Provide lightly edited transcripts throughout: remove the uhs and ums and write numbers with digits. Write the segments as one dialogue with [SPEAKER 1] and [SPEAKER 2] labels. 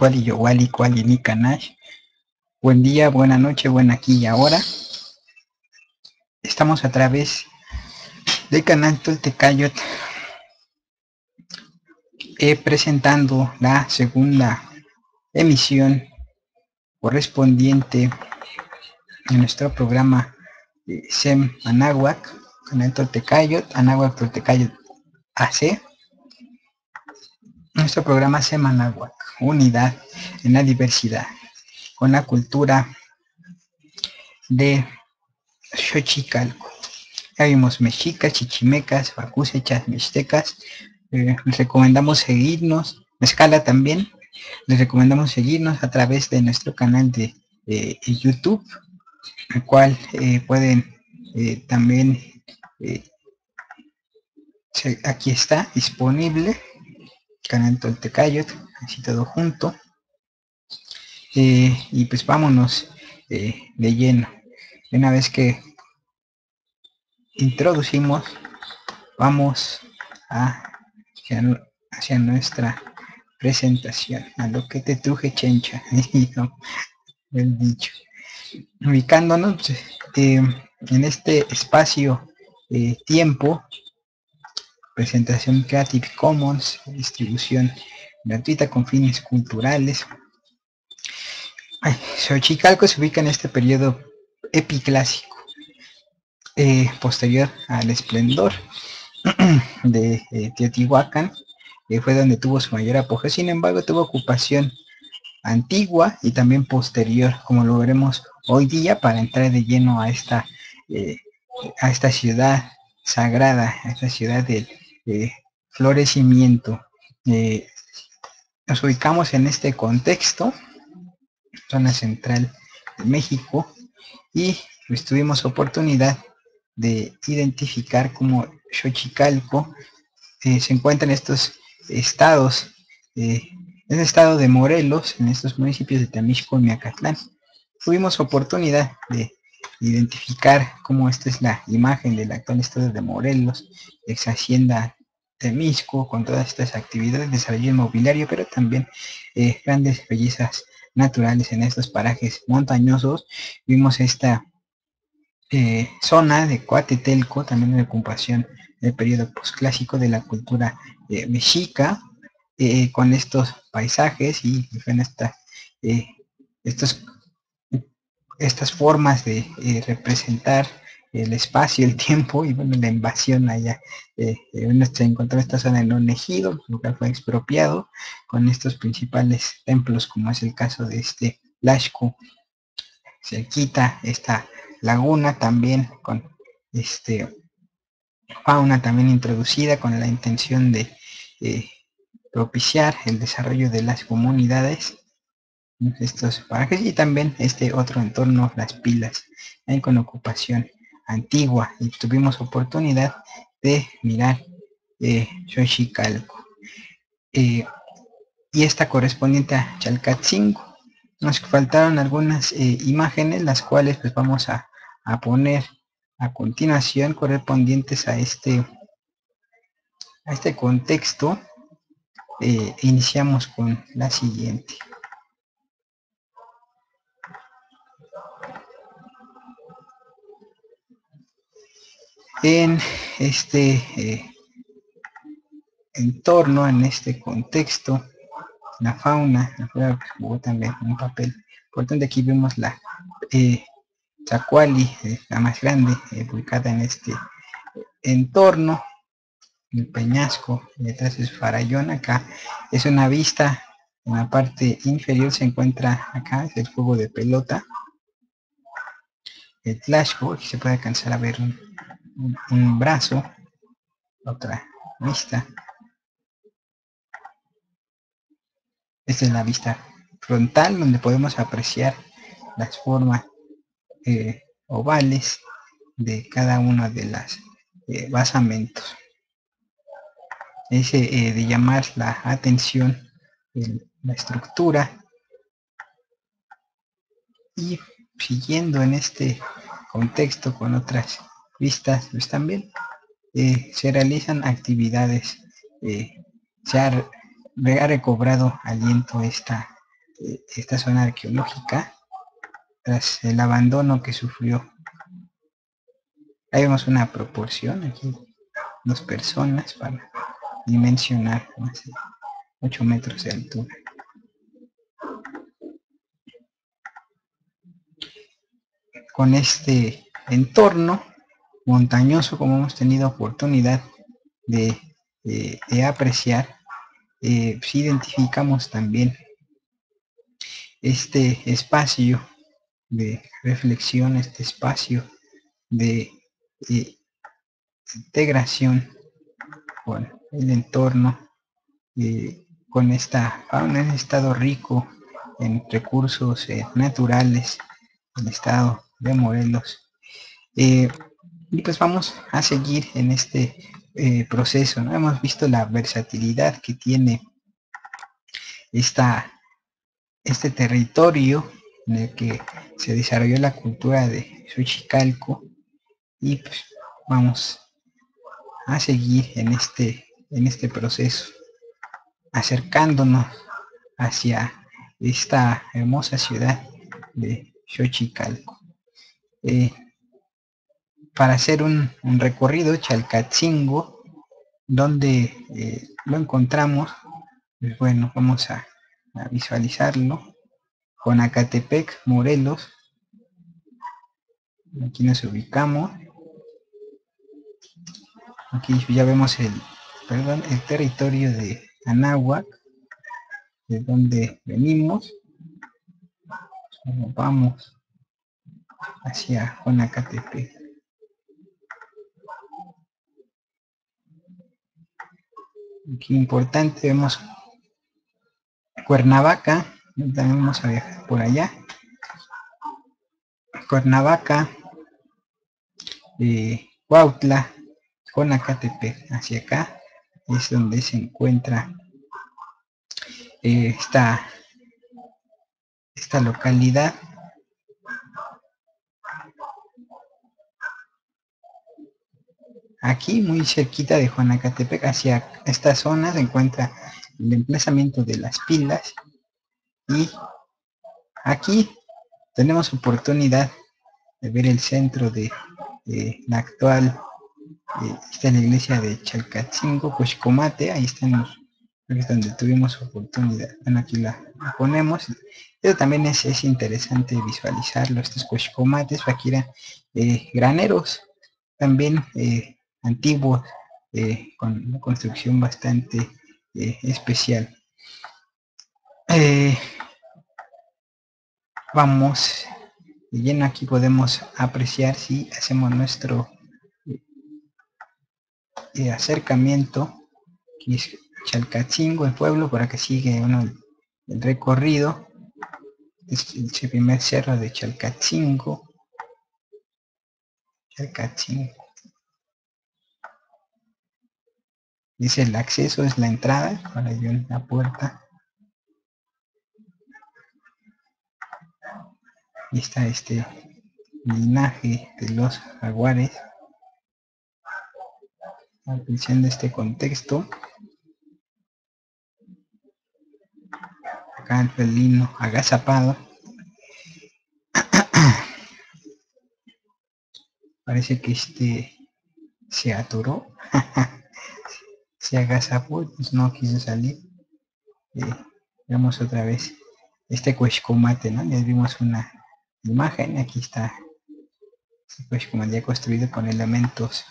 [SPEAKER 1] Tuali Yowali Kuali Nikanash. Buen día, buena noche, buena aquí y ahora. Estamos a través del canal Toltecayot presentando la segunda emisión correspondiente a nuestro programa SEM Anáhuac, canal Toltecayot, Anáhuac Toltecayot AC. Nuestro programa SEM Anáhuac, unidad en la diversidad, con la cultura de Xochicalco. Ya vimos mexicas, chichimecas, vacusechas, mixtecas. Les recomendamos seguirnos, Mezcala también. Les recomendamos seguirnos a través de nuestro canal de YouTube, el cual pueden también, aquí está disponible, canal Toltecayot, así todo junto. Y pues vámonos de lleno. Una vez que introducimos, vamos hacia nuestra presentación. A lo que te truje, chencha. El dicho. Ubicándonos en este espacio tiempo, presentación Creative Commons, distribución gratuita con fines culturales. Xochicalco se ubica en este periodo epiclásico, posterior al esplendor de Teotihuacán, fue donde tuvo su mayor apogeo. Sin embargo, tuvo ocupación antigua y también posterior, como lo veremos hoy día, para entrar de lleno a esta ciudad sagrada, a esta ciudad del florecimiento. Nos ubicamos en este contexto, zona central de México, y pues tuvimos oportunidad de identificar cómo Xochicalco se encuentra en estos estados, en el estado de Morelos, en estos municipios de Temisco y Miacatlán. Tuvimos oportunidad de identificar cómo esta es la imagen del actual estado de Morelos, ex hacienda Temisco, con todas estas actividades de desarrollo inmobiliario, pero también grandes bellezas naturales en estos parajes montañosos. Vimos esta zona de Coatetelco, también de ocupación del periodo posclásico de la cultura mexica, con estos paisajes y en estas formas de representar el espacio, el tiempo y bueno, la invasión allá. Se encontró esta zona en un ejido, el lugar fue expropiado, con estos principales templos, como es el caso de este Lasco, cerquita esta laguna también con fauna también introducida con la intención de propiciar el desarrollo de las comunidades, estos parajes, y también este otro entorno, las pilas, con ocupación antigua, y tuvimos oportunidad de mirar Xochicalco y esta correspondiente a Chalcatzingo. Nos faltaron algunas imágenes, las cuales pues vamos a poner a continuación, correspondientes a este contexto. Iniciamos con la siguiente. En este entorno, en este contexto, la fauna jugó también un papel importante. Aquí vemos la Tzacuali, la más grande, ubicada en este entorno, el peñasco, detrás es Farallón. Acá es una vista, en la parte inferior se encuentra, acá es el juego de pelota, el Tlaxco, aquí se puede alcanzar a ver un brazo, otra vista. Esta es la vista frontal, donde podemos apreciar las formas ovales de cada una de las basamentos. Es de llamar la atención la estructura, y siguiendo en este contexto con otras vistas, pues también se realizan actividades, se ha recobrado aliento esta esta zona arqueológica tras el abandono que sufrió. Ahí vemos una proporción, aquí 2 personas para dimensionar, más de 8 metros de altura. Con este entorno montañoso, como hemos tenido oportunidad de apreciar, pues identificamos también este espacio de reflexión, este espacio de integración con el entorno, con esta fauna, en estado rico en recursos naturales, el estado de Morelos. Y pues vamos a seguir en este proceso, ¿no? Hemos visto la versatilidad que tiene este territorio en el que se desarrolló la cultura de Xochicalco, y pues vamos a seguir en este proceso, acercándonos hacia esta hermosa ciudad de Xochicalco. Para hacer un recorrido Chalcatzingo, donde lo encontramos, pues bueno, vamos a visualizarlo. Jonacatepec, Morelos. Aquí nos ubicamos. Aquí ya vemos el territorio de Anáhuac, de donde venimos. Vamos hacia Jonacatepec. Aquí importante, vemos Cuernavaca, también vamos a viajar por allá. Cuernavaca, Cuautla, Jonacatepec, hacia acá es donde se encuentra esta localidad. Aquí muy cerquita de Jonacatepec, hacia esta zona se encuentra el emplazamiento de las pilas, y aquí tenemos oportunidad de ver el centro de la actual, está en la iglesia de Chalcatzingo, Cochcomate. Ahí estamos, es donde tuvimos oportunidad. Bueno, aquí la ponemos, pero también es interesante visualizarlo. Estos Cochcomates, aquí eran graneros, también antiguos, con una construcción bastante especial. Vamos de lleno. Aquí podemos apreciar, si hacemos nuestro acercamiento, aquí es Chalcatzingo, el pueblo, por acá sigue uno el recorrido. Es el primer cerro de Chalcatzingo. Dice el acceso es la entrada, para ello en la puerta. Y está este linaje de los jaguares, apreciando este contexto. Acá el felino agazapado. Parece que se atoró. Se agazapó, pues no quiso salir. Vemos otra vez este Cuexcomate, ¿no? Ya vimos una imagen. Aquí está este Cuexcomate ya construido con elementos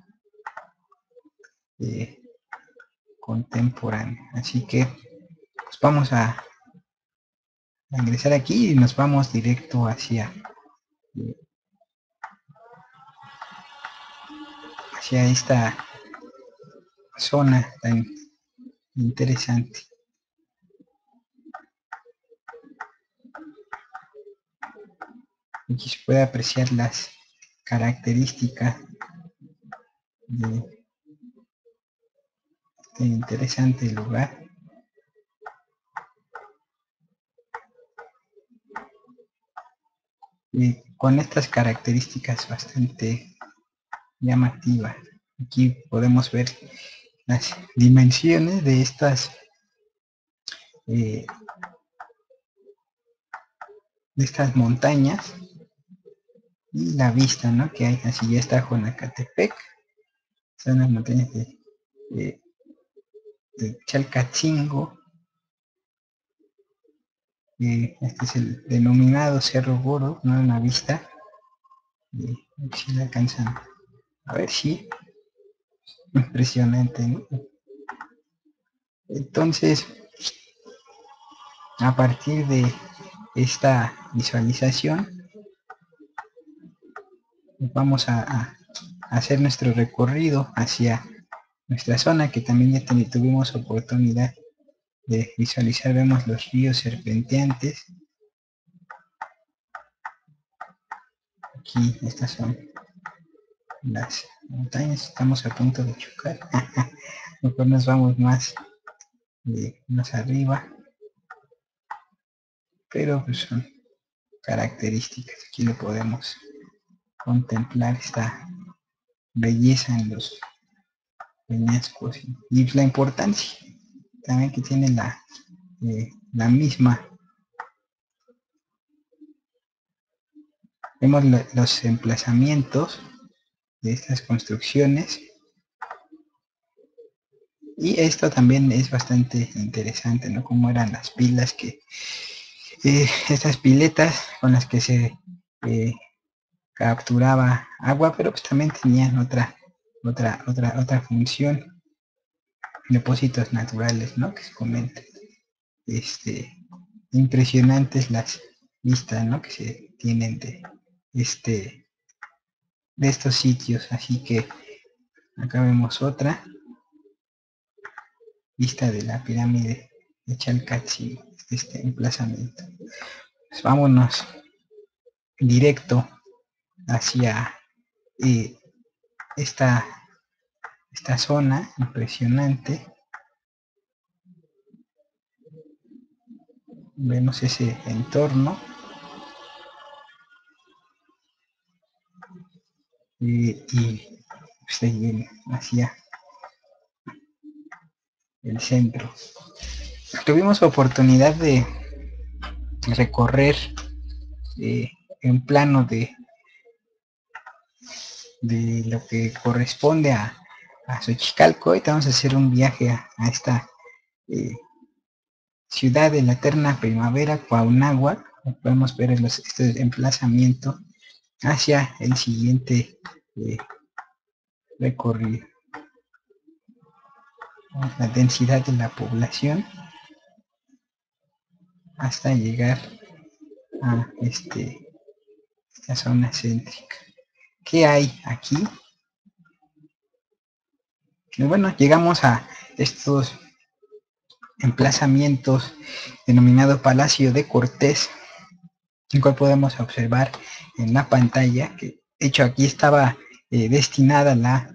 [SPEAKER 1] contemporáneos. Así que pues vamos a ingresar aquí y nos vamos directo hacia esta zona tan interesante. Aquí se puede apreciar las características de este interesante lugar. Y con estas características bastante llamativas. Aquí podemos ver las dimensiones de estas estas montañas y la vista, ¿no?, que hay. Así ya está Jonacatepec, son las montañas de Chalcatzingo. Este es el denominado Cerro Gordo, ¿no?, una vista. Si la alcanzan a ver, sí, impresionante, ¿no? Entonces, a partir de esta visualización, vamos a hacer nuestro recorrido hacia nuestra zona, que también ya tuvimos oportunidad de visualizar. Vemos los ríos serpenteantes. Aquí, estas son las montañas, estamos a punto de chocar. Mejor nos vamos más arriba, pero pues son características. Aquí lo podemos contemplar, esta belleza en los peñascos y la importancia también que tiene la misma. Vemos los emplazamientos de estas construcciones, y esto también es bastante interesante, ¿no?, cómo eran las pilas, que estas piletas con las que se capturaba agua, pero pues también tenían otra función. Depósitos naturales, ¿no?, que se comenta. Impresionantes las vistas, ¿no?, que se tienen de estos sitios. Así que acá vemos otra vista de la pirámide de Chalcatzingo, este emplazamiento. Pues vámonos directo hacia esta zona impresionante. Vemos ese entorno y seguir hacia el centro. Tuvimos oportunidad de recorrer en plano de lo que corresponde a Xochicalco. Y vamos a hacer un viaje a esta ciudad de la eterna primavera, Cuauhnáhuac. Podemos ver este emplazamiento hacia el siguiente recorrido. La densidad de la población hasta llegar a esta zona céntrica. ¿Qué hay aquí? Bueno, llegamos a estos emplazamientos denominado Palacio de Cortés, el cual podemos observar en la pantalla, que de hecho aquí estaba destinada la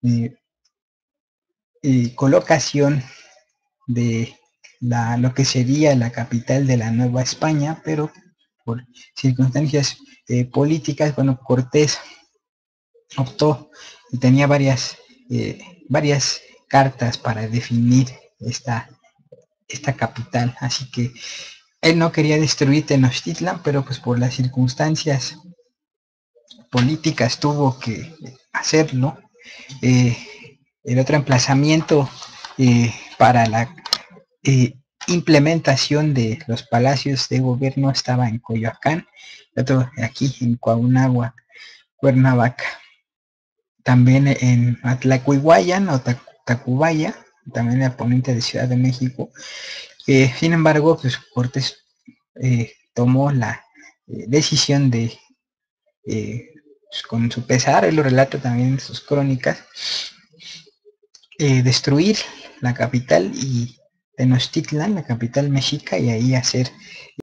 [SPEAKER 1] colocación de lo que sería la capital de la Nueva España, pero por circunstancias políticas, bueno, Cortés optó y tenía varias cartas para definir esta capital. Así que él no quería destruir Tenochtitlan, pero pues por las circunstancias políticas tuvo que hacerlo. El otro emplazamiento para la implementación de los palacios de gobierno estaba en Coyoacán, otro aquí en Cuauhnáhuac, Cuernavaca. También en Atlacuiguayan o Tacubaya, también el poniente de Ciudad de México. Sin embargo, pues Cortés tomó la decisión de, pues, con su pesar, él lo relata también en sus crónicas, destruir la capital y Tenochtitlan, la capital mexica, y ahí hacer